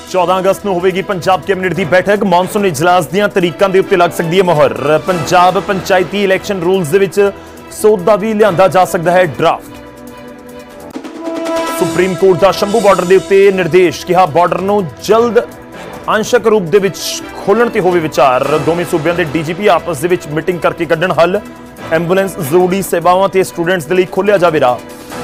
14 अगस्त ਨੂੰ ਹੋਵੇਗੀ ਪੰਜਾਬ ਕੈਬਨਿਟ ਦੀ ਬੈਠਕ। ਮੌਨਸੂਨ ਇਜਲਾਸ ਦੀਆਂ ਤਰੀਕਾਂ ਦੇ ਉੱਤੇ ਲੱਗ ਸਕਦੀ ਹੈ ਮੋਹਰ। ਪੰਜਾਬ ਪੰਚਾਇਤੀ ਇਲੈਕਸ਼ਨ ਰੂਲਸ ਦੇ ਵਿੱਚ ਸੋਧਾ ਵੀ ਲਿਆਂਦਾ ਜਾ ਸਕਦਾ ਹੈ ਡਰਾਫਟ। ਸੁਪਰੀਮ ਕੋਰਟ ਦਾ ਸ਼ੰਭੂ ਬਾਰਡਰ ਦੇ ਉੱਤੇ ਨਿਰਦੇਸ਼, ਕਿਹਾ ਬਾਰਡਰ ਨੂੰ ਜਲਦ ਅੰਸ਼ਕ ਰੂਪ ਦੇ ਵਿੱਚ ਖੋਲ੍ਹਣ ਤੇ ਹੋਵੇ ਵਿਚਾਰ। ਦੋਵੇਂ ਸੂਬਿਆਂ ਦੇ ਡੀਜੀਪੀ ਆਪਸ ਦੇ ਵਿੱਚ ਮੀਟਿੰਗ ਕਰਕੇ ਕੱਢਣ ਹੱਲ। ਐਂਬੂਲੈਂਸ, ਜ਼ਰੂਰੀ ਸੇਵਾਵਾਂ ਤੇ ਸਟੂਡੈਂਟਸ ਦੇ ਲਈ ਖੋਲ੍ਹਿਆ ਜਾਵੇ ਰਾਹ।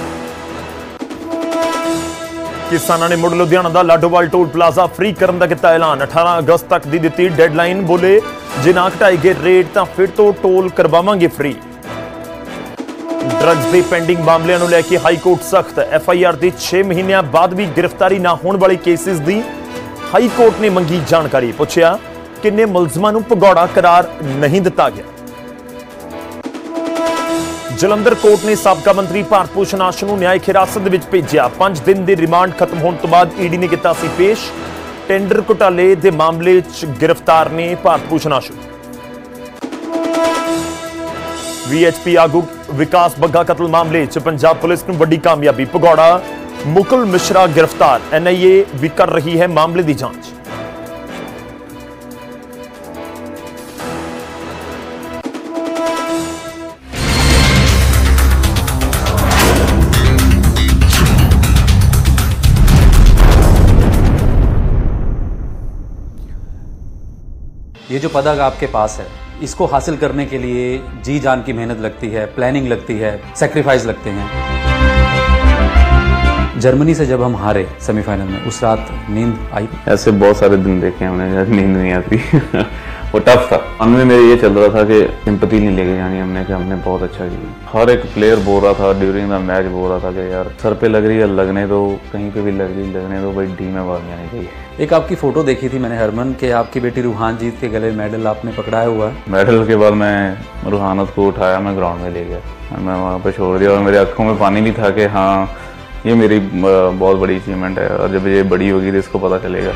ਕਿਸਾਨਾਂ ਨੇ ਮੁੜ ਲੁਧਿਆਣਾ ਦਾ ਲਾਡੋਵਾਲ ਟੋਲ ਪਲਾਜ਼ਾ ਫ੍ਰੀ ਕਰਨ ਦਾ ਕੀਤਾ ਐਲਾਨ। 18 ਅਗਸਤ ਤੱਕ ਦੀ ਦਿੱਤੀ ਡੈਡਲਾਈਨ। ਬੋਲੇ ਜੇ ਨਾ ਘਟਾਏ ਗਏ ਰੇਟ ਤਾਂ ਫਿਰ ਤੋਂ ਟੋਲ ਕਰਵਾਵਾਂਗੇ ਫ੍ਰੀ। ਡਰੱਗਸ ਦੇ ਪੈਂਡਿੰਗ ਮਾਮਲਿਆਂ ਨੂੰ ਲੈ ਕੇ ਹਾਈ ਕੋਰਟ ਸਖਤ। FIR ਦੇ 6 ਮਹੀਨਿਆਂ ਬਾਅਦ ਵੀ ਗ੍ਰਿਫਤਾਰੀ ਨਾ ਹੋਣ ਵਾਲੇ ਕੇਸਿਸ ਦੀ ਹਾਈ ਕੋਰਟ ਨੇ ਮੰਗੀ ਜਾਣਕਾਰੀ। ਪੁੱਛਿਆ ਕਿੰਨੇ ਮੁਲਜ਼ਮਾਂ ਨੂੰ ਭਗੌੜਾ ਕਰਾਰ ਨਹੀਂ ਦਿੱਤਾ ਗਿਆ। ਜਲੰਧਰ ਕੋਰਟ ਨੇ ਸਾਬਕਾ ਮੰਤਰੀ ਭਾਰਤ ਭੂਸ਼ਣ ਆਸ਼ੂ ਨੂੰ ਨਿਆਇਕ ਹਿਰਾਸਤ ਦੇ ਵਿੱਚ ਭੇਜਿਆ। 5 ਦਿਨ ਦੇ ਰਿਮਾਂਡ ਖਤਮ ਹੋਣ ਤੋਂ ਬਾਅਦ ED ਨੇ ਕੀਤਾ ਸੀ ਪੇਸ਼। ਟੈਂਡਰ ਘੁਟਾਲੇ ਦੇ ਮਾਮਲੇ 'ਚ ਗ੍ਰਿਫਤਾਰ ਨੇ ਭਾਰਤ ਭੂਸ਼ਣ ਆਸ਼ੂ। VHP ਆਗੂ ਵਿਕਾਸ ਬੱਗਾ ਕਤਲ ਮਾਮਲੇ 'ਚ ਪੰਜਾਬ ਪੁਲਿਸ ਨੂੰ ਵੱਡੀ ਕਾਮਯਾਬੀ। ਭਗੌੜਾ ਮੁਕੁਲ ਮਿਸ਼ਰਾ ਗ੍ਰਿਫਤਾਰ। NIA ਵੀ ਕਰ ਰਹੀ ਹੈ ਮਾਮਲੇ ਦੀ ਜਾਂਚ। ये जो पदक आपके पास है, इसको हासिल करने के लिए जी जान की मेहनत लगती है, प्लानिंग लगती है, सेक्रीफाइस लगते हैं। जर्मनी से जब हम हारे सेमीफाइनल में, उस रात नींद आई? ऐसे बहुत सारे दिन देखे हमने यार, नींद नहीं आती। वो टफ था। मन में मेरे ये चल रहा था कि सिंपैथी नहीं लेके जानी हमने, कि हमने बहुत अच्छा किया। हर एक प्लेयर बोल रहा था ड्यूरिंग द मैच, बोल रहा था कि यार सर पे लग रही है, लगने दो, कहीं पे भी लग रही लगने दो, भाई टीम में बाहर नहीं आनी चाहिए। एक आपकी फोटो देखी थी मैंने हरमन के, आपकी बेटी रूहान जीत के गले मेडल आपने पकड़ाया हुआ है। मेडल के बाद मैं रूहानत को उठाया, मैं ग्राउंड में ले गया, मैं वहाँ पे छोड़ दिया और मेरे आंखों में पानी भी था कि हाँ ये मेरी बहुत बड़ी अचीवमेंट है और जब ये बड़ी होगी तो इसको पता चलेगा।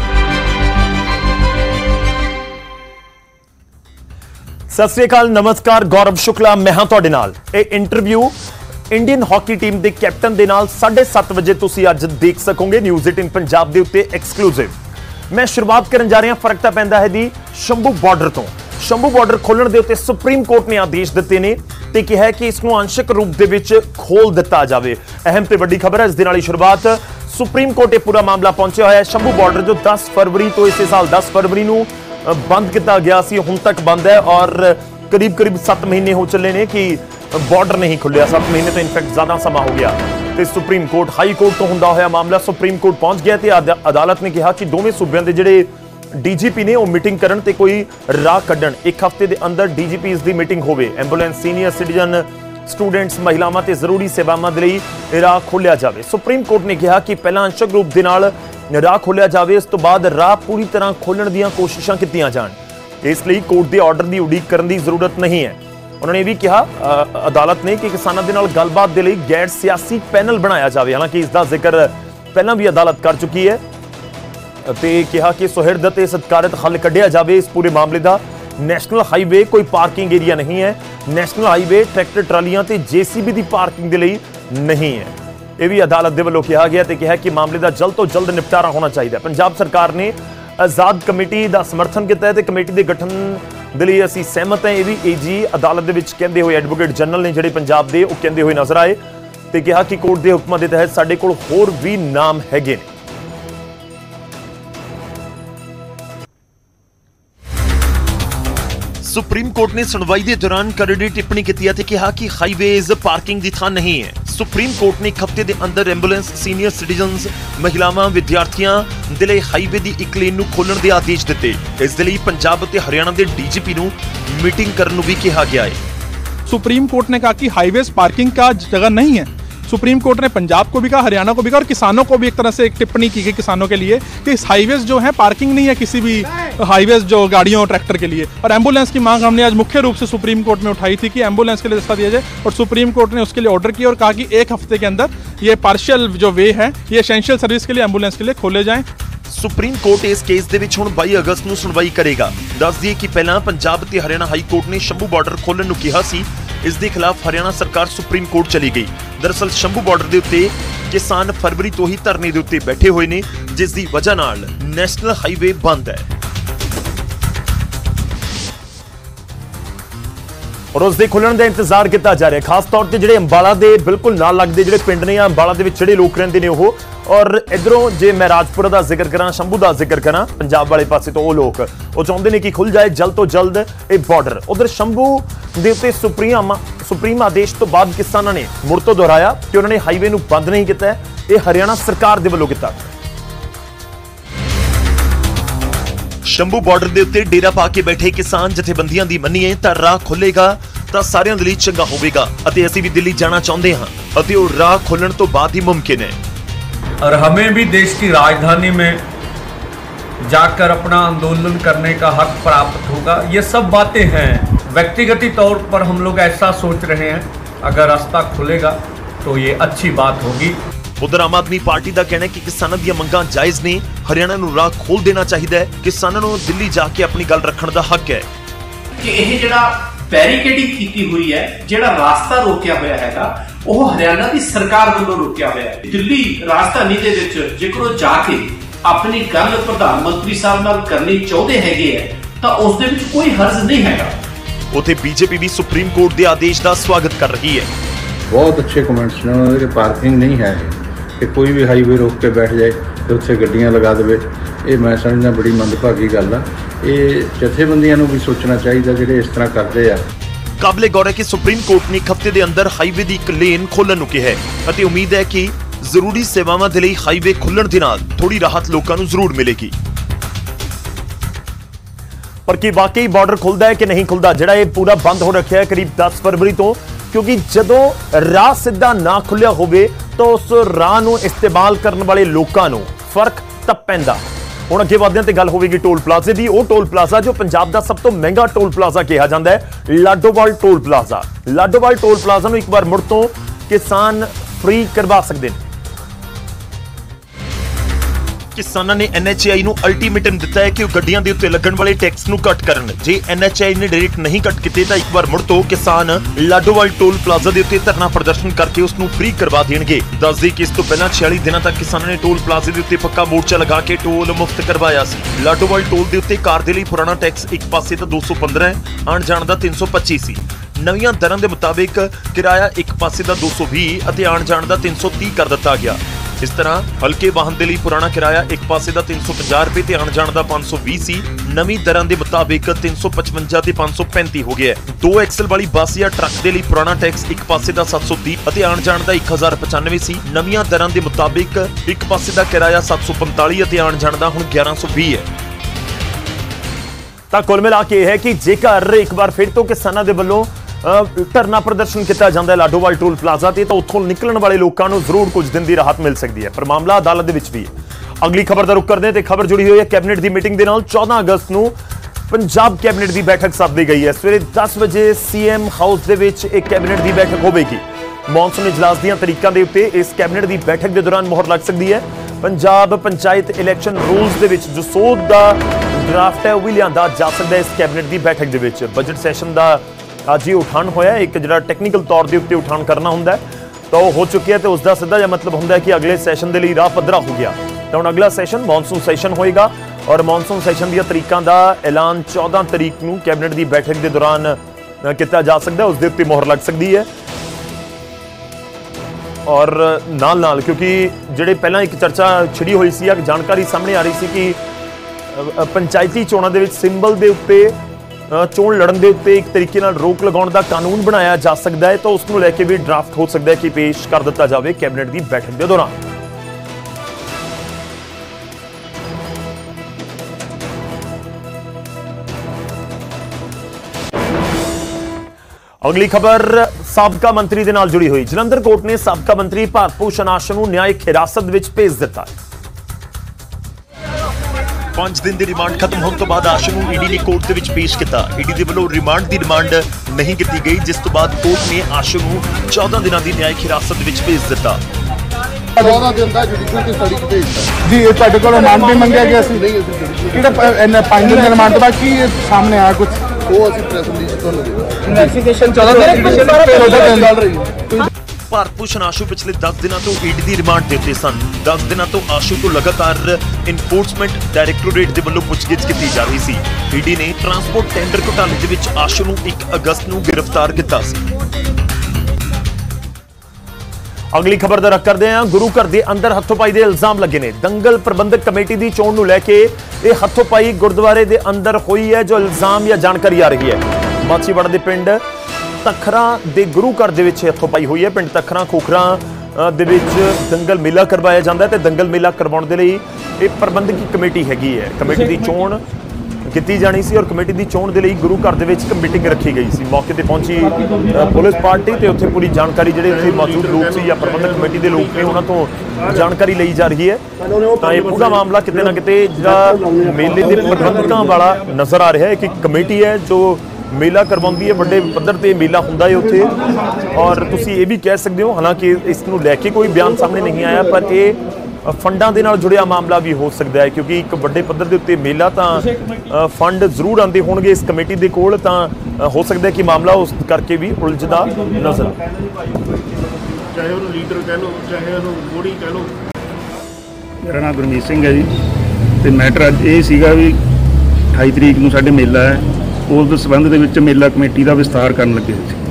सत श्री अकाल, नमस्कार, गौरव शुक्ला मैं हां तुहाडे नाल। ਇਹ इंटरव्यू इंडियन हॉकी टीम के कैप्टन के नाल 7:30 बजे तुसीं अज देख सकोगे न्यूज़ 18 पंजाब के उत्ते एक्सक्लूसिव। मैं शुरुआत करन जा रहा, फर्क तां पैंदा है जी शंभू बॉर्डर तो। शंभू बॉर्डर खोलण दे उत्ते सुप्रीम कोर्ट ने आदेश दिते ने ते कहा है कि इसनूं अंशक रूप दे विच खोल दिता जावे। अहम ते वड्डी खबर है, इस दे नाल ही शुरुआत। सुप्रीम कोर्ट ये पूरा मामला पहुंचा होया है। शंभू बॉर्डर जो 10 फरवरी तो इस साल 10 फरवरी नूं बंद किया गया सी, हुण तक बंद है और करीब 7 महीने हो चले ने कि बॉर्डर नहीं खुलिया। 7 महीने तो इनफैक्ट ज्यादा समा हो गया। तो सुप्रीम कोर्ट हाई कोर्ट तो हुंदा होया मामला सुप्रीम कोर्ट पहुंच गया तो अदालत ने कहा कि दोवें सूबियां दे जिहड़े DGP ने वो मीटिंग करन ते कोई राह कड्डण। 1 हफ्ते के अंदर DGPs की मीटिंग होवे। एंबूलेंस, सीनियर सिटीजन, स्टूडेंट्स, महिलावां ते जरूरी सेवावां दे लई राह खोलिया जावे। सुप्रीम कोर्ट ने कहा कि पहला अंशक रूप दे नाल राह खोलिया जावे, इस तो बाद राह पूरी तरह खोलण दीयां कोशिशां कीतीआं जाण। इसलिए कोर्ट के ऑर्डर की उड़ीक करने की जरूरत नहीं है। उन्होंने भी कहा अदालत ने कि किसानों के नाल गलबात के लिए गैर सियासी पैनल बनाया जाए। हालांकि इसका जिक्र पहला भी अदालत कर चुकी है ते कहा कि सुहिरद ते सत्कारित हल कढ़िया जाए इस पूरे मामले का। नैशनल हाईवे कोई पार्किंग एरिया नहीं है। नैशनल हाईवे ट्रैक्टर ट्रालियां ते JCB की पार्किंग के लिए नहीं है। यह भी अदालत के वलों कहा गया तो कहा कि मामले का जल्द तो जल्द निपटारा होना चाहिए। पंजाब सरकार ने आजाद कमेटी का समर्थन किया है। कमेटी के गठन के लिए असीं सहमत हैं। ये भी AG अदालत दे विच कहंदे हुए एडवोकेट जनरल ने जिहड़े पंजाब दे वो कहंदे हुए नजर आए तो कहा कि कोर्ट के हुक्मां के तहत साडे कोल होर भी नाम हैगे ने। सुप्रीम कोर्ट ने सुनवाई के दौरान करड़ी टिप्पणी की ते कहा कि हाईवेज पार्किंग की थां नहीं है। सुप्रीम कोर्ट ने 1 हफ्ते के अंदर एंबूलेंस, सीनियर सिटीजनस, महिलावां, विद्यार्थियों दे लई हाईवे की 1 लेन नूं खोलण के आदेश दिते। इस दे लई पंजाब ते हरियाणा के DGP नूं मीटिंग करन नूं भी कहा गया है। सुप्रीम कोर्ट ने कहा कि हाईवेज पार्किंग का जगह नहीं है। सुप्रीम कोर्ट ने पंजाब को भी कहा, हरियाणा को भी कहा और किसानों को भी एक तरह से एक टिप्पणी की गई किसानों के लिए कि इस हाईवेज जो है पार्किंग नहीं है किसी भी हाईवेज जो गाड़ियों और ट्रैक्टर के लिए। और एम्बुलेंस की मांग हमने आज मुख्य रूप से सुप्रीम कोर्ट में उठाई थी कि एम्बुलेंस के लिए रास्ता दिया जाए और सुप्रीम कोर्ट ने उसके लिए ऑर्डर किया और कहा कि 1 हफ्ते के अंदर ये पार्शियल जो वे है ये एसेंशियल सर्विस के लिए एम्बुलेंस के लिए खोले जाएं। सुप्रीम कोर्ट इस केस दे विच हुण 22 अगस्त नूं सुनवाई करेगा। दस दिए कि पहला पंजाब ते हरियाणा हाई कोर्ट ने शंभू बॉर्डर खोलण नूं कहा सी। इस दे खिलाफ हरियाणा सरकार सुप्रीम कोर्ट चली गई। दरअसल शंभू बार्डर के उत्ते किसान फरवरी तो ही धरने के उत्ते बैठे हुए ने, जिस दी वजह नाल नैशनल हाईवे बंद है और उसके खुलण का इंतजार किया जा रहा है। खास तौर पर जो अंबाला के बिल्कुल नाल लगते जो पिंड ने अंबाला के जोड़े लोग रहते हैं वो, और इधरों जे मैं राजपुरा का जिक्र करा, शंभू का जिक्र करा, पंजाब वाले पासे तो वो लोग वो चाहते हैं कि खुल जाए जल्द तो जल्द ये बॉर्डर। उधर शंभू के उत्ते सुप्रीम आदेश तो बाद किसानों ने मुड़ तो दोहराया कि उन्होंने हाईवे नूं बंद नहीं किया, ये हरियाणा सरकार के वलों किया। शंभू बार्डर के उत्ते डेरा पा के बैठे किसान जथेबंदियां दी मन्नीए तां राह खुलेगा तां सारियां दे लई चंगा होवेगा अते असीं भी दिल्ली जाना चाहुंदे हां अते वो राह खुलण तो बाद ही मुमकिन है और हमें भी देश की राजधानी में जाकर अपना आंदोलन करने का हक प्राप्त होगा। ये सब बातें हैं, व्यक्तिगत तौर पर हम लोग ऐसा सोच रहे हैं, अगर रास्ता खुलेगा तो ये अच्छी बात होगी। उधर आम आदमी पार्टी का कहना है कि किसानों दी मंगां जायज़ ने, हरियाणा नूं राह खोल देना चाहिए है, किसानों नूं दिल्ली जाके अपनी गल रखण दा हक है कि यह जिहड़ा बैरीकेडिंग की हुई है, जिहड़ा रास्ता रोकिया होया हैगा ਉਹ ਹਰਿਆਣਾ ਦੀ ਸਰਕਾਰ ਵੱਲੋਂ ਰੋਕਿਆ ਹੋਇਆ ਹੈ। ਦਿੱਲੀ ਰਾਜਧਾਨੀ ਦੇ ਵਿੱਚ ਜੇਕਰ ਉਹ ਜਾ ਕੇ ਆਪਣੀ ਗੱਲ ਪ੍ਰਧਾਨ ਮੰਤਰੀ ਸਾਹਿਬ ਨਾਲ ਕਰਨੀ ਚਾਹੁੰਦੇ ਹੈਗੇ ਆ ਤਾਂ ਉਸ ਦੇ ਵਿੱਚ ਕੋਈ ਹਰਜ਼ ਨਹੀਂ ਹੈਗਾ। ਉੱਥੇ ਬੀਜੇਪੀ ਵੀ ਸੁਪਰੀਮ ਕੋਰਟ ਦੇ ਆਦੇਸ਼ ਦਾ ਸਵਾਗਤ ਕਰ ਰਹੀ ਹੈ। ਬਹੁਤ ਅੱਛੇ ਕਮੈਂਟਸ ਨੇ ਉਹਨਾਂ ਦੇ, ਪਾਰਕਿੰਗ ਨਹੀਂ ਹੈ ਕਿ ਕੋਈ ਵੀ ਹਾਈਵੇ ਰੋਕ ਕੇ ਬੈਠ ਜਾਏ ਤੇ ਉੱਥੇ ਗੱਡੀਆਂ ਲਗਾ ਦੇਵੇ। ਇਹ ਮੈਂ ਸਮਝਦਾ ਬੜੀ ਮੰਦਭਾਗੀ ਗੱਲ ਆ। ਇਹ ਜਥੇਬੰਦੀਆਂ ਨੂੰ ਵੀ ਸੋਚਣਾ ਚਾਹੀਦਾ ਜਿਹੜੇ ਇਸ ਤਰ੍ਹਾਂ ਕਰਦੇ ਆ। काबिले गौर है कि सुप्रीम कोर्ट ने एक हफ्ते के अंदर हाईवे की एक लेन खोलण नूं कहा है अते उम्मीद है कि जरूरी सेवावां दे लई हाईवे खुलण दे नाल थोड़ी राहत लोकां नूं जरूर मिलेगी। पर की वाकई बॉर्डर खुलदा है कि नहीं खुलदा, जिहड़ा ये पूरा बंद हो रखा है करीब 10 फरवरी तो, क्योंकि जदों राह सीधा ना खुलिया होवे तो उस राह नूं इस्तेमाल करन वाले लोकां नूं फर्क तां पैंदा। ਹੁਣ ਅੱਗੇ ਵਧਦੇ ਹਾਂ ਤੇ ਗੱਲ ਹੋਵੇਗੀ ਟੋਲ ਪਲਾਜ਼ੇ ਦੀ। ਉਹ ਟੋਲ ਪਲਾਜ਼ਾ ਜੋ ਪੰਜਾਬ ਦਾ ਸਭ ਤੋਂ ਮਹਿੰਗਾ ਟੋਲ ਪਲਾਜ਼ਾ ਕਿਹਾ ਜਾਂਦਾ ਹੈ, Ladowal toll plaza. Ladowal toll plaza ਨੂੰ ਇੱਕ ਵਾਰ ਮੁੜ ਤੋਂ ਕਿਸਾਨ ਫ੍ਰੀ ਕਰਵਾ ਸਕਦੇ ਨੇ। किसानों ने NHAI ਨੂੰ ਅਲਟੀਮੇਟਮ ਦਿੱਤਾ ਹੈ ਕਿ ਉਹ ਗੱਡੀਆਂ ਦੇ ਉੱਤੇ ਲੱਗਣ ਵਾਲੇ ਟੈਕਸ ਨੂੰ ਕੱਟ ਕਰਨ। ਜੇ NHAI ਨੇ ਡਾਇਰੈਕਟ ਨਹੀਂ ਕੱਟ ਕੀਤੇ ਤਾਂ ਇੱਕ ਵਾਰ ਮੁੜ ਤੋਂ ਕਿਸਾਨ ਲਾਡੋਵਾਲ ਟੋਲ ਪਲਾਜ਼ਾ ਦੇ ਉੱਤੇ ਧਰਨਾ ਪ੍ਰਦਰਸ਼ਨ ਕਰਕੇ ਉਸ ਨੂੰ ਫ੍ਰੀ ਕਰਵਾ ਦੇਣਗੇ। ਦੱਸ ਦਈਏ ਕਿ ਇਸ ਤੋਂ ਪਹਿਲਾਂ 46 ਦਿਨਾਂ ਤੱਕ ਕਿਸਾਨਾਂ ਨੇ ਟੋਲ ਪਲਾਜ਼ੇ ਦੇ ਉੱਤੇ ਪੱਕਾ ਮੋਰਚਾ ਲਗਾ ਕੇ ਟੋਲ ਮੁਫਤ ਕਰਵਾਇਆ ਸੀ। ਲਾਡੋਵਾਲ ਟੋਲ ਦੇ ਉੱਤੇ ਕਾਰ ਦੇ ਲਈ ਪੁਰਾਣਾ ਟੈਕਸ ਇੱਕ ਪਾਸੇ ਤਾਂ 215 ਹੈ, ਆਉਣ ਜਾਣ ਦਾ 325 ਸੀ। ਨਵੀਆਂ ਦਰਾਂ ਦੇ ਮੁਤਾਬਿਕ ਕਿਰਾਇਆ ਇੱਕ ਪਾਸੇ ਦਾ 220 ਅਤੇ ਆਉਣ ਜਾਣ ਦਾ 330 ਕਰ ਦਿੱਤਾ ਗਿਆ। इस तरह हल्के वाहन के लिए पुराना किराया एक पासे का 350 रुपए ते आण जाण दा 520 सी, नवीं दरां दे मुताबिक 355 ते 535 हो गया है। 2 एक्सल वाली बस या ट्रक के लिए पुराना टैक्स एक पासे का 730 ਅਤੇ ਆਣ ਜਾਣ ਦਾ 1095 ਸੀ। ਨਵੀਆਂ ਦਰਾਂ ਦੇ ਮੁਤਾबिक ਇੱਕ ਪਾਸੇ ਦਾ ਕਿਰਾਇਆ 745 ਅਤੇ ਆਣ ਜਾਣ ਦਾ ਹੁਣ 1120 ਹੈ। ਤਾਂ ਕੁੱਲ ਮਿਲਾ ਕੇ ਇਹ ਹੈ ਕਿ ਜੇਕਰ ਇੱਕ ਵਾਰ ਫਿਰ ਤੋਂ ਕਿਸਾਨਾਂ ਦੇ ਵੱਲੋਂ ਧਰਨਾ ਪ੍ਰਦਰਸ਼ਨ ਕੀਤਾ ਜਾਂਦਾ ਹੈ ਲਾਡੋਵਾਲ ਟੋਲ ਪਲਾਜ਼ਾ ਤੇ, ਤਾਂ ਉੱਥੋਂ ਨਿਕਲਣ ਵਾਲੇ ਲੋਕਾਂ ਨੂੰ ਜ਼ਰੂਰ ਕੁਝ ਦਿਨ ਦੀ ਰਾਹਤ ਮਿਲ ਸਕਦੀ ਹੈ। ਪਰ ਮਾਮਲਾ ਅਦਾਲਤ ਦੇ ਵਿੱਚ ਵੀ ਹੈ। ਅਗਲੀ ਖਬਰ ਦਾ ਰੁਖ ਕਰਦੇ ਹਾਂ ਤੇ ਖਬਰ ਜੁੜੀ ਹੋਈ ਹੈ ਕੈਬਨਿਟ ਦੀ ਮੀਟਿੰਗ ਦੇ ਨਾਲ। 14 ਅਗਸਤ ਨੂੰ ਪੰਜਾਬ ਕੈਬਨਿਟ ਦੀ ਬੈਠਕ ਸੱਦੀ ਗਈ ਹੈ। ਸਵੇਰੇ 10 ਵਜੇ CM ਹਾਊਸ ਦੇ ਵਿੱਚ ਇੱਕ ਕੈਬਨਿਟ ਦੀ ਬੈਠਕ ਹੋਵੇਗੀ। ਮੌਨਸੂਨ ਇਜਲਾਸ ਦੀਆਂ ਤਰੀਕਾਂ ਦੇ ਉੱਤੇ ਇਸ ਕੈਬਨਿਟ ਦੀ ਬੈਠਕ ਦੇ ਦੌਰਾਨ ਮੋਹਰ ਲੱਗ ਸਕਦੀ ਹੈ। ਪੰਜਾਬ ਪੰਚਾਇਤ ਇਲੈਕਸ਼ਨ ਰੂਲਸ ਦੇ ਵਿੱਚ ਜੋ ਸੋਧ ਦਾ ਡਰਾਫਟ ਹੈ ਉਹ ਵੀ ਲਿਆਂਦਾ ਜਾ ਸਕਦਾ ਹੈ ਇਸ ਕੈਬਨਿਟ ਦੀ ਬੈਠਕ ਦੇ ਵਿੱਚ। ਬਜਟ ਸੈਸ਼ਨ ਦਾ ਅੱਜ ਹੀ ਉਠਾਣ ਹੋਇਆ, ਇੱਕ ਜਿਹੜਾ ਟੈਕਨੀਕਲ ਤੌਰ ਦੇ ਉੱਤੇ ਉਠਾਣ ਕਰਨਾ ਹੁੰਦਾ ਤਾਂ ਉਹ ਹੋ ਚੁੱਕਿਆ ਤੇ ਉਸ ਦਾ ਸਿੱਧਾ ਜਿਹਾ ਮਤਲਬ ਹੁੰਦਾ ਕਿ ਅਗਲੇ ਸੈਸ਼ਨ ਦੇ ਲਈ ਰਾਹ ਪੱਧਰਾ ਹੋ ਗਿਆ। ਤਾਂ ਹੁਣ ਅਗਲਾ ਸੈਸ਼ਨ ਮੌਨਸੂਨ ਸੈਸ਼ਨ ਹੋਏਗਾ ਔਰ ਮੌਨਸੂਨ ਸੈਸ਼ਨ ਦੀਆਂ ਤਰੀਕਾਂ ਦਾ ਐਲਾਨ 14 ਤਰੀਕ ਨੂੰ ਕੈਬਨਿਟ ਦੀ ਬੈਠਕ ਦੇ ਦੌਰਾਨ ਕੀਤਾ ਜਾ ਸਕਦਾ, ਉਸ ਦੇ ਉੱਤੇ ਮੋਹਰ ਲੱਗ ਸਕਦੀ ਹੈ। ਔਰ ਨਾਲ ਕਿਉਂਕਿ ਜਿਹੜੇ ਪਹਿਲਾਂ ਇੱਕ ਚਰਚਾ ਛਿੜੀ ਹੋਈ ਸੀ, ਇੱਕ ਜਾਣਕਾਰੀ ਸਾਹਮਣੇ ਆ ਰਹੀ ਸੀ ਕਿ ਪੰਚਾਇਤੀ ਚੋਣਾਂ ਦੇ ਵਿੱਚ ਸਿੰਬਲ ਦੇ ਉੱਤੇ ਚੋਣ ਲੜਨ ਦੇ ਉੱਤੇ ਇੱਕ ਤਰੀਕੇ ਨਾਲ ਰੋਕ ਲਗਾਉਣ ਦਾ ਕਾਨੂੰਨ ਬਣਾਇਆ ਜਾ ਸਕਦਾ ਹੈ, ਤਾਂ ਉਸ ਨੂੰ ਲੈ ਕੇ ਵੀ ਡਰਾਫਟ ਹੋ ਸਕਦਾ ਹੈ ਕਿ ਪੇਸ਼ ਕਰ ਦਿੱਤਾ ਜਾਵੇ ਕੈਬਨਿਟ ਦੀ ਬੈਠਕ ਦੇ ਦੌਰਾਨ। ਅਗਲੀ ਖਬਰ ਸਾਬਕਾ ਮੰਤਰੀ ਦੇ ਨਾਲ ਜੁੜੀ ਹੋਈ। ਜਲੰਧਰ ਕੋਰਟ ਨੇ ਸਾਬਕਾ ਮੰਤਰੀ ਭਾਰਤ ਭੂਸ਼ਣ ਆਸ਼ੂ ਨੂੰ ਨਿਆਇਕ ਹਿਰਾਸਤ ਵਿੱਚ ਭੇਜ ਦਿੱਤਾ। 5 ਦਿਨ ਦੀ ਰਿਮਾਂਡ ਖਤਮ ਹੋਣ ਤੋਂ ਬਾਅਦ ਆਸ਼ੂ ਨੂੰ ਈਡੀ ਨੇ ਕੋਰਟ ਦੇ ਵਿੱਚ ਪੇਸ਼ ਕੀਤਾ। ਈਡੀ ਦੇ ਵੱਲੋਂ ਰਿਮਾਂਡ ਦੀ ਡਿਮਾਂਡ ਨਹੀਂ ਕੀਤੀ ਗਈ, ਜਿਸ ਤੋਂ ਬਾਅਦ ਕੋਰਟ ਨੇ ਆਸ਼ੂ ਨੂੰ 14 ਦਿਨਾਂ ਦੀ ਨਿਆਇਕ ਹਿਰਾਸਤ ਵਿੱਚ ਭੇਜ ਦਿੱਤਾ। 14 ਦਿਨ ਦਾ ਜੁਡੀਸ਼ੀਅਲ ਕਸਟਡੀ ਚ ਭੇਜਤਾ ਜੀ। ਇਹ ਤੁਹਾਡੇ ਕੋਲ ਰਿਮਾਂਡ ਵੀ ਮੰਗਿਆ ਗਿਆ ਸੀ? ਕਿਹੜਾ 5 ਦਿਨ ਦੇ ਰਿਮਾਂਡ ਤੋਂ ਬਾਅਦ ਕੀ ਸਾਹਮਣੇ ਆਇਆ ਕੁਝ? ਉਹ ਅਸੀਂ ਪ੍ਰੈਸ ਰਿਲੀਜ਼ ਤੁਹਾਨੂੰ ਦੇ ਇਨਵੈਸਟੀਗੇਸ਼ਨ ਚੱਲ ਰਹੀ ਹੈ। ਭਾਰਤ ਭੂਸ਼ਣ ਆਸ਼ੂ ਪਿਛਲੇ 10 ਦਿਨਾਂ ਤੋਂ ਈਡੀ ਦੀ ਰਿਮਾਂਡ ਦੇ ਉੱਤੇ ਸਨ। 10 ਦਿਨਾਂ ਤੋਂ ਆਸ਼ੂ ਤੋਂ ਲਗਾਤਾਰ ਇਨਫੋਰਸਮੈਂਟ ਡਾਇਰੈਕਟੋਰੇਟ ਦੇ ਵੱਲੋਂ ਪੁੱਛਗਿੱਛ ਕੀਤੀ ਜਾ ਰਹੀ ਸੀ। ਈਡੀ ਨੇ ਟਰਾਂਸਪੋਰਟ ਟੈਂਡਰ ਘੁਟਾਲੇ ਦੇ ਵਿੱਚ ਆਸ਼ੂ ਨੂੰ 1 ਅਗਸਤ ਨੂੰ ਗ੍ਰਿਫਤਾਰ ਕੀਤਾ ਸੀ। ਅਗਲੀ ਖਬਰ ਦਾ ਰੁਖ ਕਰਦੇ ਹਾਂ। ਗੁਰੂ ਘਰ ਦੇ ਅੰਦਰ ਹੱਥੋਂ-ਪਾਈ ਦੇ ਇਲਜ਼ਾਮ ਲੱਗੇ ਨੇ। ਦੰਗਲ ਪ੍ਰਬੰਧਕ ਕਮੇਟੀ ਦੀ ਚੋਣ ਨੂੰ ਲੈ ਕੇ ਇਹ ਹੱਥੋਂ-ਪਾਈ ਗੁਰਦੁਆਰੇ ਦੇ ਅੰਦਰ ਹੋਈ ਹੈ, ਜੋ ਇਲਜ਼ਾਮ ਜਾਂ ਜਾਣਕਾਰੀ ਆ ਰਹੀ ਹੈ। ਮਾਛੀਵਾੜਾ ਦੇ ਪਿੰਡ ਤਖਰਾਂ ਦੇ ਗੁਰੂ ਘਰ ਦੇ ਵਿੱਚ ਹੱਥੋਂ-ਪਾਈ ਹੋਈ ਹੈ। ਪਿੰਡ ਤਖਰਾਂ ਖੋਖਰਾਂ ਦੇ ਵਿੱਚ ਦੰਗਲ ਮੇਲਾ ਕਰਵਾਇਆ ਜਾਂਦਾ ਤੇ ਦੰਗਲ ਮੇਲਾ ਕਰਵਾਉਣ ਦੇ ਲਈ ਇਹ ਪ੍ਰਬੰਧਕੀ ਕਮੇਟੀ ਹੈਗੀ ਹੈ। ਕਮੇਟੀ ਦੀ ਚੋਣ ਕੀਤੀ ਜਾਣੀ ਸੀ ਔਰ ਕਮੇਟੀ ਦੀ ਚੋਣ ਦੇ ਲਈ ਗੁਰੂ ਘਰ ਦੇ ਵਿੱਚ ਇੱਕ ਮੀਟਿੰਗ ਰੱਖੀ ਗਈ ਸੀ। ਮੌਕੇ ਤੇ ਪਹੁੰਚੀ ਪੁਲਿਸ ਪਾਰਟੀ ਤੇ ਉੱਥੇ ਪੂਰੀ ਜਾਣਕਾਰੀ ਜਿਹੜੇ ਉੱਥੇ ਮੌਜੂਦ ਲੋਕ ਸੀ ਜਾਂ ਪ੍ਰਬੰਧਕ ਕਮੇਟੀ ਦੇ ਲੋਕ ਨੇ ਉਹਨਾਂ ਤੋਂ ਜਾਣਕਾਰੀ ਲਈ ਜਾ ਰਹੀ ਹੈ। ਤਾਂ ਇਹ ਪੂਰਾ ਮਾਮਲਾ ਕਿਤੇ ਨਾ ਕਿਤੇ ਜਿਹੜਾ ਮੇਲੇ ਦੇ ਪ੍ਰਬੰਧਕਾਂ ਵਾਲਾ ਨਜ਼ਰ ਆ ਰਿਹਾ ਹੈ ਕਿ ਕਮੇਟੀ ਹੈ ਜੋ ਮੇਲਾ ਕਰਵਾਉਂਦੀ ਹੈ, ਵੱਡੇ ਪੱਧਰ ਤੇ ਮੇਲਾ ਹੁੰਦਾ ਹੈ ਉੱਥੇ। ਔਰ ਤੁਸੀਂ ਇਹ ਵੀ ਕਹਿ ਸਕਦੇ ਹੋ, ਹਾਲਾਂਕਿ ਇਸ ਨੂੰ ਲੈ ਕੇ ਕੋਈ ਬਿਆਨ ਸਾਹਮਣੇ ਨਹੀਂ ਆਇਆ, ਪਰ ਇਹ ਫੰਡਾਂ ਦੇ ਨਾਲ ਜੁੜਿਆ ਮਾਮਲਾ ਵੀ ਹੋ ਸਕਦਾ ਹੈ ਕਿਉਂਕਿ ਇੱਕ ਵੱਡੇ ਪੱਧਰ ਦੇ ਉੱਤੇ ਮੇਲਾ ਤਾਂ ਫੰਡ ਜ਼ਰੂਰ ਆਉਂਦੇ ਹੋਣਗੇ ਇਸ ਕਮੇਟੀ ਦੇ ਕੋਲ, ਤਾਂ ਹੋ ਸਕਦਾ ਹੈ ਕਿ ਮਾਮਲਾ ਉਸ ਕਰਕੇ ਵੀ ਉਲਝਦਾ ਨਜ਼ਰ ਆਏ। ਚਾਹੇ ਉਹਨੂੰ ਲੀਡਰ ਕਹਿ ਲਓ, ਚਾਹੇ ਉਹਨੂੰ ਮੋੜੀ ਕਹਿ ਲਓ। ਮੇਰਾ ਨਾਮ ਗੁਰਮੀਤ ਸਿੰਘ ਹੈ ਜੀ, ਤੇ ਮੈਟਰ ਅੱਜ ਇਹ ਸੀਗਾ ਵੀ 28 ਤਰੀਕ ਨੂੰ ਸਾਡੇ ਮੇਲਾ ਹੈ। ਉਸ ਦੇ ਸੰਬੰਧ ਦੇ ਵਿੱਚ ਮੇਲਾ ਕਮੇਟੀ ਦਾ ਵਿਸਤਾਰ ਕਰਨ ਲੱਗੇ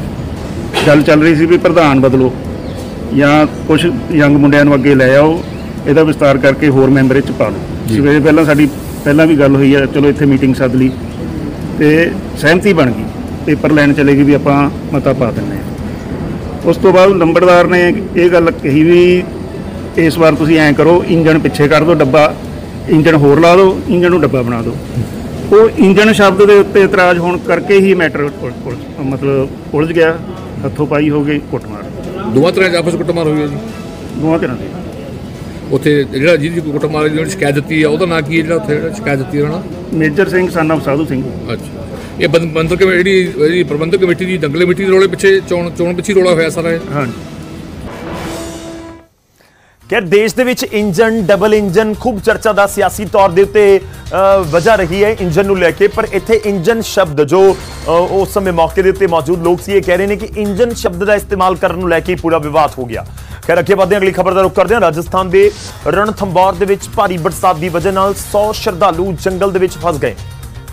ਸੀ। ਗੱਲ ਚੱਲ ਰਹੀ ਸੀ ਵੀ ਪ੍ਰਧਾਨ ਬਦਲੋ ਜਾਂ ਕੁਝ ਯੰਗ ਮੁੰਡਿਆਂ ਨੂੰ ਅੱਗੇ ਲੈ ਆਓ, ਇਹਦਾ ਵਿਸਤਾਰ ਕਰਕੇ ਹੋਰ ਮੈਂਬਰ ਇਹ 'ਚ ਪਾ ਲਓ। ਸਵੇਰੇ ਸਾਡੀ ਪਹਿਲਾਂ ਵੀ ਗੱਲ ਹੋਈ ਹੈ, ਚਲੋ ਇੱਥੇ ਮੀਟਿੰਗ ਸੱਦ ਲਈ ਤੇ ਸਹਿਮਤੀ ਬਣ ਗਈ, ਪੇਪਰ ਲੈਣ ਚਲੇ ਗਏ ਵੀ ਆਪਾਂ ਮਤਾ ਪਾ ਦਿੰਦੇ ਹਾਂ। ਉਸ ਤੋਂ ਬਾਅਦ ਨੰਬਰਦਾਰ ਨੇ ਇਹ ਗੱਲ ਕਹੀ ਵੀ ਇਸ ਵਾਰ ਤੁਸੀਂ ਐਂ ਕਰੋ, ਇੰਜਣ ਪਿੱਛੇ ਕਰ ਦਿਓ, ਡੱਬਾ ਇੰਜਣ ਹੋਰ ਲਾ ਦਿਓ, ਇੰਜਣ ਨੂੰ ਡੱਬਾ ਬਣਾ ਦਿਓ। ਉਹ ਇੰਜਣ ਸ਼ਬਦ ਦੇ ਉੱਤੇ ਇਤਰਾਜ਼ ਹੋਣ ਕਰਕੇ ਹੀ ਮੈਟਰ ਮਤਲਬ ਉਲਝ ਗਿਆ, ਹੱਥੋਂ ਪਾਈ ਹੋ ਗਈ, ਕੁੱਟਮਾਰ। ਦੋਵਾਂ ਤਰ੍ਹਾਂ ਦੀ ਆਪਸ ਕੁੱਟਮਾਰ ਹੋਈ ਹੈ ਜੀ? ਦੋਵਾਂ ਤਰ੍ਹਾਂ ਦੀ। ਉੱਥੇ ਜਿਹੜਾ ਜਿਹਦੀ ਕੁੱਟਮਾਰ ਦੀ ਸ਼ਿਕਾਇਤ ਦਿੱਤੀ ਹੈ ਉਹਦਾ ਨਾਂ ਕੀ ਹੈ ਜਿਹੜਾ ਉੱਥੇ ਸ਼ਿਕਾਇਤ ਦਿੱਤੀ ਉਹਨਾਂ? Major Singh son of Sadhu Singh. ਅੱਛਾ, ਇਹ ਪ੍ਰਬੰਧਕ ਕਮੇਟੀ ਜਿਹੜੀ ਪ੍ਰਬੰਧਕ ਕਮੇਟੀ ਦੀ ਦੰਗਲ ਕਮੇਟੀ ਦੇ ਰੌਲੇ ਪਿੱਛੇ ਚੋਣ ਪਿੱਛੇ ਰੌਲਾ ਹੋਇਆ ਸਾਰਾ ਇਹ? ਹਾਂਜੀ। ਕਿ ਦੇਸ਼ ਦੇ ਵਿੱਚ ਇੰਜਨ, ਡਬਲ ਇੰਜਨ ਖੂਬ ਚਰਚਾ ਦਾ ਸਿਆਸੀ ਤੌਰ ਦੇ ਉੱਤੇ ਵਜ੍ਹਾ ਰਹੀ ਹੈ ਇੰਜਨ ਨੂੰ ਲੈ ਕੇ, ਪਰ ਇੱਥੇ ਇੰਜਨ ਸ਼ਬਦ ਜੋ ਉਸ ਸਮੇਂ ਮੌਕੇ ਦੇ ਉੱਤੇ ਮੌਜੂਦ ਲੋਕ ਸੀ ਇਹ ਕਹਿ ਰਹੇ ਨੇ ਕਿ ਇੰਜਨ ਸ਼ਬਦ ਦਾ ਇਸਤੇਮਾਲ ਕਰਨ ਨੂੰ ਲੈ ਕੇ ਪੂਰਾ ਵਿਵਾਦ ਹੋ ਗਿਆ। ਖੈਰ ਅੱਗੇ ਵਧਦੇ ਹਾਂ, ਅਗਲੀ ਖਬਰ ਦਾ ਰੁਖ ਕਰਦੇ ਹਾਂ। ਰਾਜਸਥਾਨ ਦੇ ਰਣਥੰਭੌਰ ਦੇ ਵਿੱਚ ਭਾਰੀ ਬਰਸਾਤ ਦੀ ਵਜ੍ਹਾ ਨਾਲ 100 ਸ਼ਰਧਾਲੂ ਜੰਗਲ ਦੇ ਵਿੱਚ ਫਸ ਗਏ।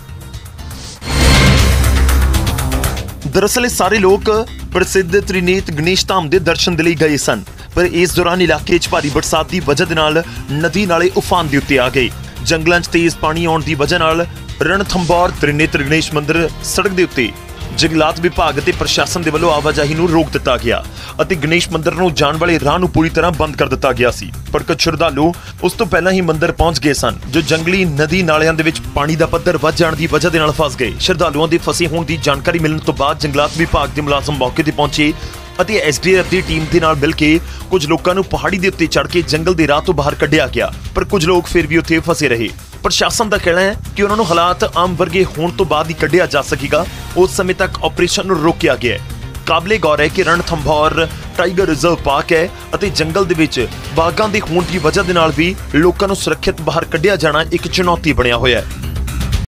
ਦਰਅਸਲ ਸਾਰੇ ਲੋਕ ਪ੍ਰਸਿੱਧ ਤ੍ਰਿਨੇਤ ਗਣੇਸ਼ ਧਾਮ ਦੇ ਦਰਸ਼ਨ ਦੇ ਲਈ ਗਏ ਸਨ, ਪਰ ਇਸ ਦੌਰਾਨ ਇਲਾਕੇ 'ਚ ਭਾਰੀ ਬਰਸਾਤ ਦੀ ਵਜ੍ਹਾ ਦੇ ਨਾਲ ਨਦੀ ਨਾਲੇ ਉਫਾਨ ਦੇ ਉੱਤੇ ਆ ਗਏ। ਜੰਗਲਾਂ 'ਚ ਤੇਜ਼ ਪਾਣੀ ਆਉਣ ਦੀ ਵਜ੍ਹਾ ਨਾਲ ਰਣਥੰਭੌਰ ਤ੍ਰਿਨੇਤਰ ਗਣੇਸ਼ ਮੰਦਿਰ ਸੜਕ ਦੇ ਉੱਤੇ ਜੰਗਲਾਤ ਵਿਭਾਗ ਅਤੇ ਪ੍ਰਸ਼ਾਸਨ ਦੇ ਵੱਲੋਂ ਆਵਾਜਾਈ ਨੂੰ ਰੋਕ ਦਿੱਤਾ ਗਿਆ ਅਤੇ ਗਣੇਸ਼ ਮੰਦਿਰ ਨੂੰ ਜਾਣ ਵਾਲੇ ਰਾਹ ਨੂੰ ਪੂਰੀ ਤਰ੍ਹਾਂ ਬੰਦ ਕਰ ਦਿੱਤਾ ਗਿਆ ਸੀ। ਪਰ ਕੁਝ ਸ਼ਰਧਾਲੂ ਉਸ ਤੋਂ ਪਹਿਲਾਂ ਹੀ ਮੰਦਿਰ ਪਹੁੰਚ ਗਏ ਸਨ, ਜੋ ਜੰਗਲੀ ਨਦੀ ਨਾਲਿਆਂ ਦੇ ਵਿੱਚ ਪਾਣੀ ਦਾ ਪੱਧਰ ਵੱਧ ਜਾਣ ਦੀ ਵਜ੍ਹਾ ਦੇ ਨਾਲ ਫਸ ਗਏ। ਸ਼ਰਧਾਲੂਆਂ ਦੇ ਫਸੇ ਹੋਣ ਦੀ ਜਾਣਕਾਰੀ ਮਿਲਣ ਤੋਂ ਬਾਅਦ ਜੰਗਲਾਤ ਵਿਭਾਗ ਦੇ ਮੁਲਾਜ਼ਮ ਮੌਕੇ ਤੇ ਪਹੁੰਚੇ ਅਤੇ ਐਸਡੀਐਫ ਦੀ ਟੀਮ ਦੇ ਨਾਲ ਮਿਲ ਕੇ ਕੁਝ ਲੋਕਾਂ ਨੂੰ ਪਹਾੜੀ ਦੇ ਉੱਤੇ ਚੜ੍ਹ ਕੇ ਜੰਗਲ ਦੇ ਰਾਹ ਤੋਂ ਬਾਹਰ ਕੱਢਿਆ ਗਿਆ, ਪਰ ਕੁਝ ਲੋਕ ਫਿਰ ਵੀ ਉੱਥੇ ਫਸੇ ਰਹੇ। ਪ੍ਰਸ਼ਾਸਨ ਦਾ ਕਹਿਣਾ ਹੈ ਕਿ ਉਹਨਾਂ ਨੂੰ ਹਾਲਾਤ ਆਮ ਵਰਗੇ ਹੋਣ ਤੋਂ ਬਾਅਦ ਹੀ ਕੱਢਿਆ ਜਾ ਸਕੇਗਾ। ਉਸ ਸਮੇਂ ਤੱਕ ਆਪਰੇਸ਼ਨ ਨੂੰ ਰੋਕਿਆ ਗਿਆ ਹੈ। ਕਾਬਲੇ ਗੌਰ ਹੈ ਕਿ ਰਣਥੰਭੌਰ ਟਾਈਗਰ ਰਿਜ਼ਰਵ ਪਾਰਕ ਹੈ ਅਤੇ ਜੰਗਲ ਦੇ ਵਿੱਚ ਬਾਘਾਂ ਦੇ ਹੋਣ ਦੀ ਵਜ੍ਹਾ ਦੇ ਨਾਲ ਵੀ ਲੋਕਾਂ ਨੂੰ ਸੁਰੱਖਿਅਤ ਬਾਹਰ ਕੱਢਿਆ ਜਾਣਾ ਇੱਕ ਚੁਣੌਤੀ ਬਣਿਆ ਹੋਇਆ ਹੈ।